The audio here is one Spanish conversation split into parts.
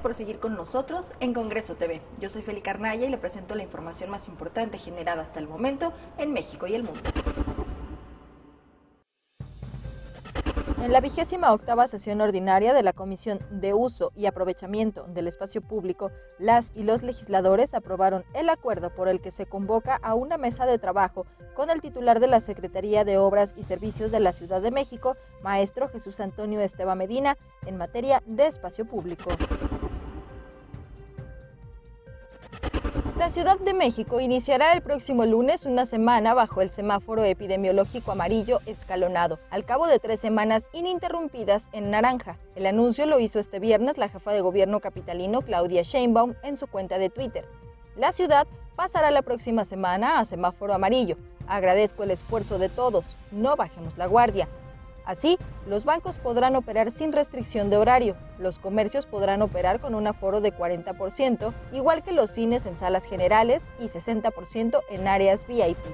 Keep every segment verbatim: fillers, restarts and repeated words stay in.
por seguir con nosotros en Congreso T V. Yo soy Feli Carnaya y le presento la información más importante generada hasta el momento en México y el mundo. En la vigésima octava sesión ordinaria de la Comisión de Uso y Aprovechamiento del Espacio Público, las y los legisladores aprobaron el acuerdo por el que se convoca a una mesa de trabajo con el titular de la Secretaría de Obras y Servicios de la Ciudad de México, maestro Jesús Antonio Esteban Medina, en materia de espacio público. La Ciudad de México iniciará el próximo lunes una semana bajo el semáforo epidemiológico amarillo escalonado, al cabo de tres semanas ininterrumpidas en naranja. El anuncio lo hizo este viernes la jefa de gobierno capitalino Claudia Sheinbaum en su cuenta de Twitter. La ciudad pasará la próxima semana a semáforo amarillo. Agradezco el esfuerzo de todos, no bajemos la guardia. Así, los bancos podrán operar sin restricción de horario, los comercios podrán operar con un aforo de cuarenta por ciento, igual que los cines en salas generales y sesenta por ciento en áreas V I P.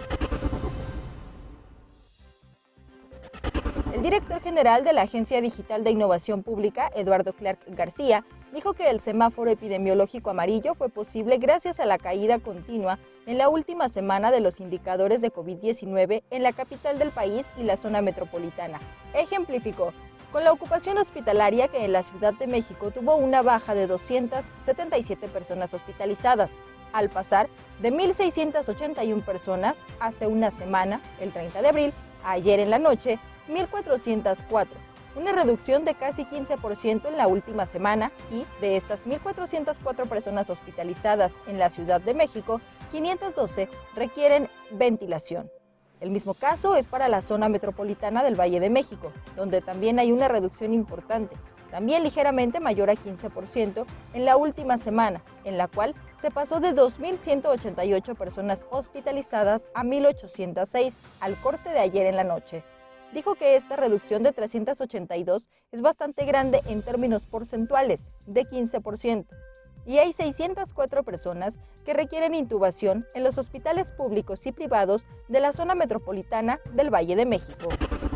El director general de la Agencia Digital de Innovación Pública, Eduardo Clark García, dijo que el semáforo epidemiológico amarillo fue posible gracias a la caída continua en la última semana de los indicadores de COVID diecinueve en la capital del país y la zona metropolitana. Ejemplificó, con la ocupación hospitalaria que en la Ciudad de México tuvo una baja de doscientas setenta y siete personas hospitalizadas, al pasar de mil seiscientas ochenta y una personas hace una semana, el treinta de abril, a ayer en la noche, mil cuatrocientas cuatro. Una reducción de casi quince por ciento en la última semana y, de estas mil cuatrocientas cuatro personas hospitalizadas en la Ciudad de México, quinientas doce requieren ventilación. El mismo caso es para la zona metropolitana del Valle de México, donde también hay una reducción importante, también ligeramente mayor a quince por ciento en la última semana, en la cual se pasó de dos mil ciento ochenta y ocho personas hospitalizadas a mil ochocientas seis al corte de ayer en la noche. Dijo que esta reducción de trescientas ochenta y dos es bastante grande en términos porcentuales, de quince por ciento, y hay seiscientas cuatro personas que requieren intubación en los hospitales públicos y privados de la zona metropolitana del Valle de México.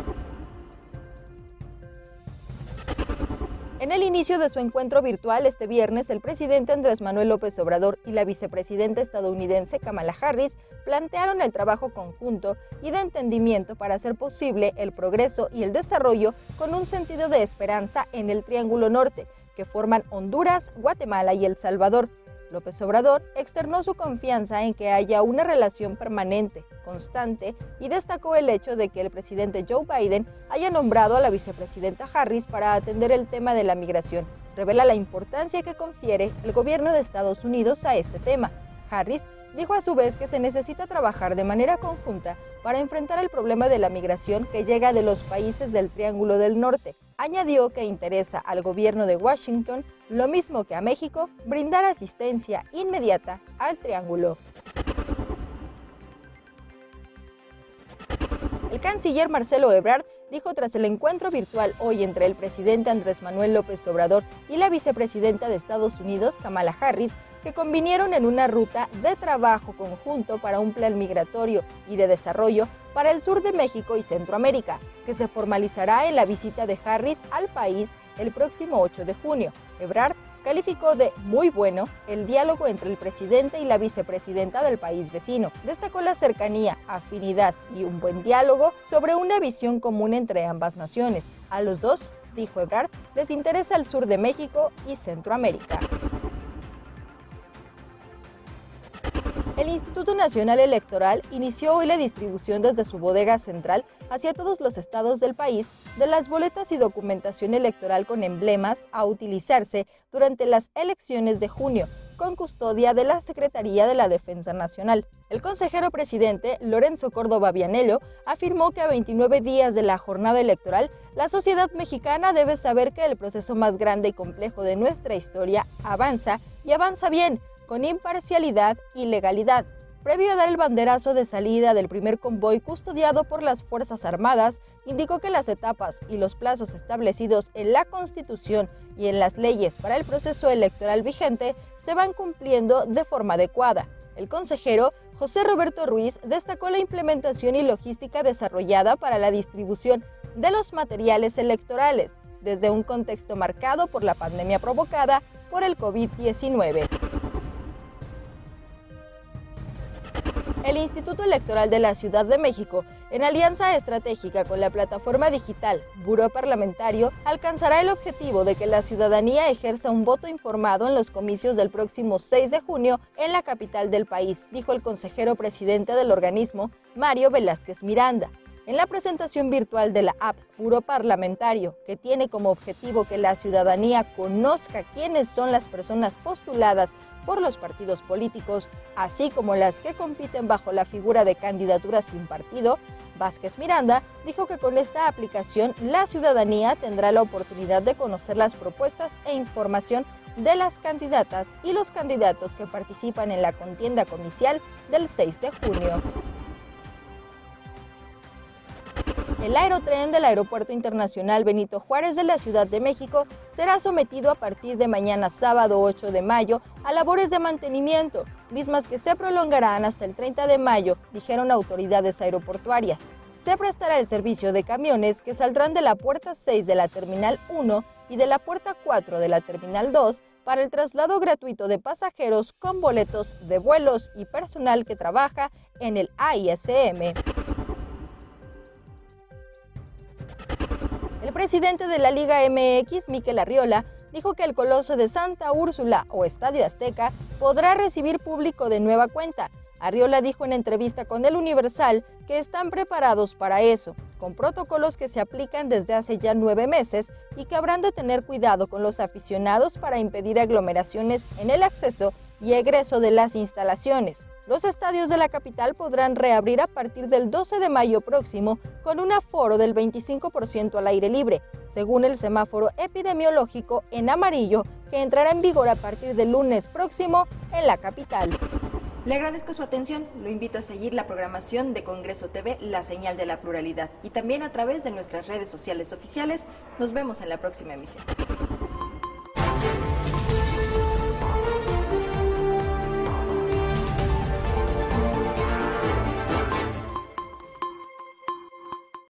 En el inicio de su encuentro virtual este viernes, el presidente Andrés Manuel López Obrador y la vicepresidenta estadounidense Kamala Harris plantearon el trabajo conjunto y de entendimiento para hacer posible el progreso y el desarrollo con un sentido de esperanza en el Triángulo Norte, que forman Honduras, Guatemala y El Salvador. López Obrador externó su confianza en que haya una relación permanente, constante, y destacó el hecho de que el presidente Joe Biden haya nombrado a la vicepresidenta Harris para atender el tema de la migración. Revela la importancia que confiere el gobierno de Estados Unidos a este tema. Harris dijo a su vez que se necesita trabajar de manera conjunta para enfrentar el problema de la migración que llega de los países del Triángulo del Norte. Añadió que interesa al gobierno de Washington, lo mismo que a México, brindar asistencia inmediata al Triángulo. El canciller Marcelo Ebrard dijo tras el encuentro virtual hoy entre el presidente Andrés Manuel López Obrador y la vicepresidenta de Estados Unidos, Kamala Harris, que convinieron en una ruta de trabajo conjunto para un plan migratorio y de desarrollo para el sur de México y Centroamérica, que se formalizará en la visita de Harris al país el próximo ocho de junio. Ebrard calificó de muy bueno el diálogo entre el presidente y la vicepresidenta del país vecino. Destacó la cercanía, afinidad y un buen diálogo sobre una visión común entre ambas naciones. A los dos, dijo Ebrard, les interesa el sur de México y Centroamérica. El Instituto Nacional Electoral inició hoy la distribución desde su bodega central hacia todos los estados del país de las boletas y documentación electoral con emblemas a utilizarse durante las elecciones de junio, con custodia de la Secretaría de la Defensa Nacional. El consejero presidente, Lorenzo Córdoba Vianello, afirmó que a veintinueve días de la jornada electoral, la sociedad mexicana debe saber que el proceso más grande y complejo de nuestra historia avanza y avanza bien, con imparcialidad y legalidad. Previo a dar el banderazo de salida del primer convoy custodiado por las Fuerzas Armadas, indicó que las etapas y los plazos establecidos en la Constitución y en las leyes para el proceso electoral vigente se van cumpliendo de forma adecuada. El consejero José Roberto Ruiz destacó la implementación y logística desarrollada para la distribución de los materiales electorales, desde un contexto marcado por la pandemia provocada por el COVID diecinueve. El Instituto Electoral de la Ciudad de México, en alianza estratégica con la plataforma digital Buró Parlamentario, alcanzará el objetivo de que la ciudadanía ejerza un voto informado en los comicios del próximo seis de junio en la capital del país, dijo el consejero presidente del organismo, Mario Velázquez Miranda. En la presentación virtual de la app Buró Parlamentario, que tiene como objetivo que la ciudadanía conozca quiénes son las personas postuladas por los partidos políticos, así como las que compiten bajo la figura de candidatura sin partido, Vázquez Miranda dijo que con esta aplicación la ciudadanía tendrá la oportunidad de conocer las propuestas e información de las candidatas y los candidatos que participan en la contienda comicial del seis de junio. El aerotren del Aeropuerto Internacional Benito Juárez de la Ciudad de México será sometido a partir de mañana sábado ocho de mayo a labores de mantenimiento, mismas que se prolongarán hasta el treinta de mayo, dijeron autoridades aeroportuarias. Se prestará el servicio de camiones que saldrán de la puerta seis de la Terminal uno y de la puerta cuatro de la Terminal dos para el traslado gratuito de pasajeros con boletos de vuelos y personal que trabaja en el A I S M. El presidente de la Liga M X, Mikel Arriola, dijo que el Coloso de Santa Úrsula o Estadio Azteca podrá recibir público de nueva cuenta. Arriola dijo en entrevista con El Universal que están preparados para eso, con protocolos que se aplican desde hace ya nueve meses y que habrán de tener cuidado con los aficionados para impedir aglomeraciones en el acceso y egreso de las instalaciones. Los estadios de la capital podrán reabrir a partir del doce de mayo próximo con un aforo del veinticinco por ciento al aire libre, según el semáforo epidemiológico en amarillo que entrará en vigor a partir del lunes próximo en la capital. Le agradezco su atención, lo invito a seguir la programación de Congreso T V, La Señal de la Pluralidad, y también a través de nuestras redes sociales oficiales. Nos vemos en la próxima emisión.